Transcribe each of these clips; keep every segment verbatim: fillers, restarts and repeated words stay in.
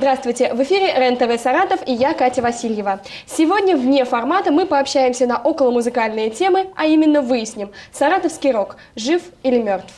Здравствуйте! В эфире РЕН-ТВ Саратов и я, Катя Васильева. Сегодня вне формата мы пообщаемся на околомузыкальные темы, а именно выясним, саратовский рок жив или мертв.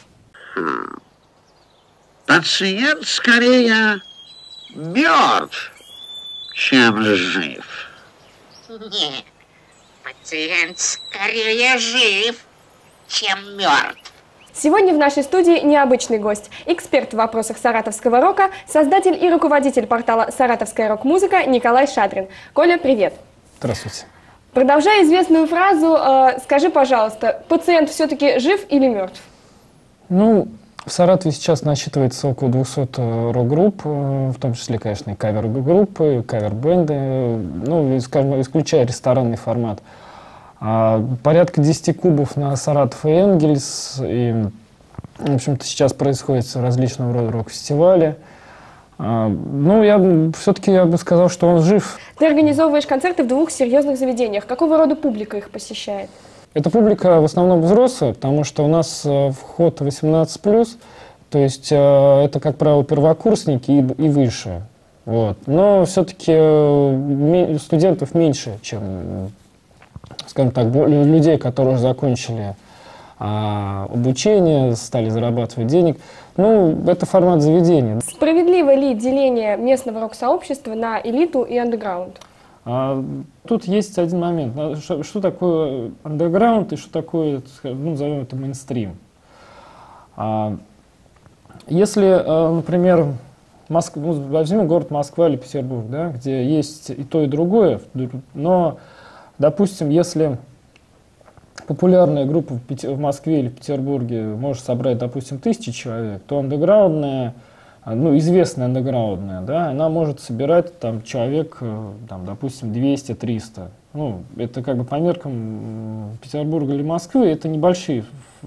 Пациент скорее мертв, чем жив. Нет, пациент скорее жив, чем мертв. Сегодня в нашей студии необычный гость, эксперт в вопросах саратовского рока, создатель и руководитель портала «Саратовская рок-музыка» Николай Шадрин. Коля, привет! Здравствуйте. Продолжая известную фразу, э, скажи, пожалуйста, пациент все-таки жив или мертв? Ну, в Саратове сейчас насчитывается около двухсот рок-групп, в том числе, конечно, и кавер-группы, кавер-бенды, ну, скажем, исключая ресторанный формат. А порядка десяти клубов на Саратов и Энгельс, и, в общем-то, сейчас происходят различного рода рок-фестивали. А, ну, я все-таки я бы сказал, что он жив. Ты организовываешь концерты в двух серьезных заведениях. Какого рода публика их посещает? Эта публика в основном взрослая, потому что у нас вход восемнадцать плюс, то есть это, как правило, первокурсники и, и выше. Вот. Но все-таки студентов меньше, чем, скажем так, людей, которые уже закончили а, обучение, стали зарабатывать денег. Ну, это формат заведения. Справедливо ли деление местного рок-сообщества на элиту и андеграунд? А, тут есть один момент. Что, что такое андеграунд и что такое, ну, назовем это, мейнстрим. А, если, а, например, Моск... ну, возьмем город Москва или Петербург, да, где есть и то, и другое, но, допустим, если популярная группа в, Пет... в Москве или в Петербурге может собрать, допустим, тысячи человек, то андеграундная, ну, известная андеграундная, да, она может собирать там человек, там, допустим, двести-триста. Ну, это как бы по меркам Петербурга или Москвы, это небольшие,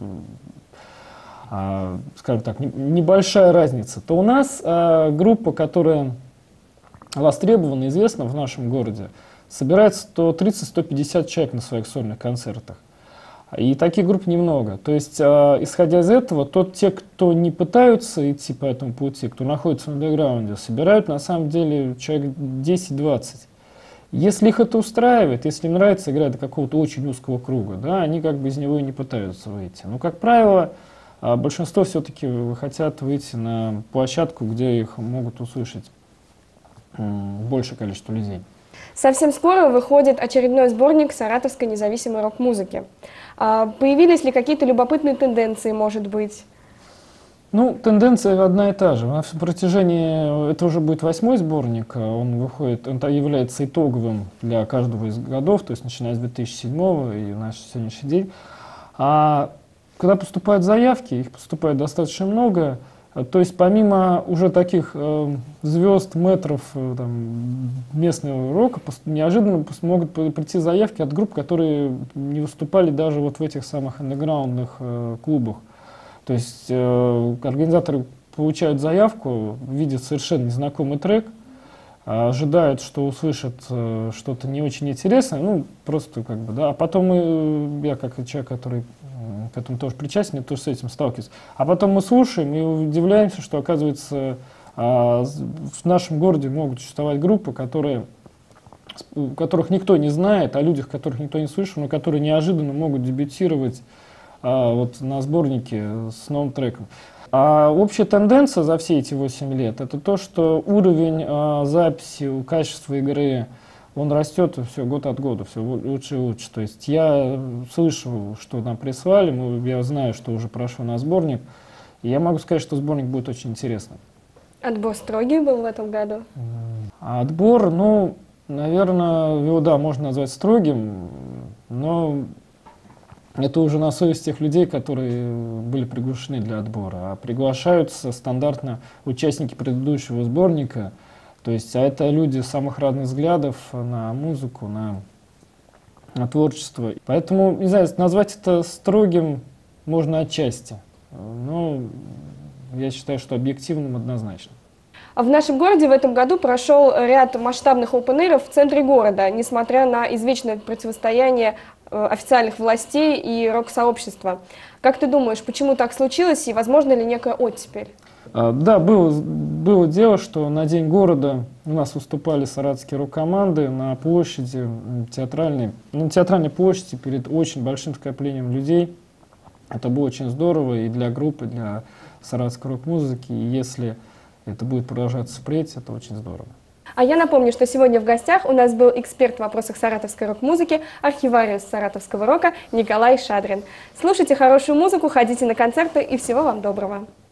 а, скажем так, не, небольшая разница. То у нас а, группа, которая востребована, известна в нашем городе, собирает сто тридцать — сто пятьдесят человек на своих сольных концертах. И таких групп немного. То есть, э, исходя из этого, тот, те, кто не пытаются идти по этому пути, кто находится в андеграунде, собирают на самом деле человек десять-двадцать. Если их это устраивает, если им нравится играть до какого-то очень узкого круга, да, они как бы из него и не пытаются выйти. Но, как правило, э, большинство все-таки хотят выйти на площадку, где их могут услышать э, большее количество людей. Совсем скоро выходит очередной сборник саратовской независимой рок-музыки. Появились ли какие-то любопытные тенденции, может быть? Ну, тенденция одна и та же. На протяжении, это уже будет восьмой сборник, он выходит, он является итоговым для каждого из годов, то есть начиная с две тысячи седьмого и наш сегодняшний день. А когда поступают заявки, их поступает достаточно много. То есть помимо уже таких э, звезд, метров э, там, местного рока, неожиданно могут прийти заявки от групп, которые не выступали даже вот в этих самых андеграундных э, клубах. То есть э, организаторы получают заявку, видят совершенно незнакомый трек, э, ожидают, что услышат э, что-то не очень интересное, ну просто как бы, да. А потом мы, я как человек, который к этому тоже причастен, я тоже с этим сталкиваюсь. А потом мы слушаем и удивляемся, что, оказывается, в нашем городе могут существовать группы, которые, которых никто не знает, о людях, которых никто не слышал, но которые неожиданно могут дебютировать вот, на сборнике с новым треком. А общая тенденция за все эти восемь лет — это то, что уровень записи, качества игры, он растет все год от года, все лучше и лучше. То есть я слышу, что нам прислали, я знаю, что уже прошло на сборник, и я могу сказать, что сборник будет очень интересным. Отбор строгий был в этом году? Отбор, ну, наверное, его, да, можно назвать строгим, но это уже на совести тех людей, которые были приглашены для отбора. А приглашаются стандартно участники предыдущего сборника. То есть, а это люди самых разных взглядов на музыку, на, на творчество. Поэтому, не знаю, назвать это строгим можно отчасти. Но я считаю, что объективным однозначно. В нашем городе в этом году прошел ряд масштабных опен-эйров в центре города, несмотря на извечное противостояние официальных властей и рок-сообщества. Как ты думаешь, почему так случилось и возможно ли некая оттепель? А, Да, было, было дело, что на День города у нас выступали саратовские рок-команды на площади м, театральной, на театральной площади перед очень большим скоплением людей. Это было очень здорово и для группы, и для саратовской рок-музыки. И если это будет продолжаться впредь, это очень здорово. А я напомню, что сегодня в гостях у нас был эксперт в вопросах саратовской рок-музыки, архивариус саратовского рока Николай Шадрин. Слушайте хорошую музыку, ходите на концерты и всего вам доброго.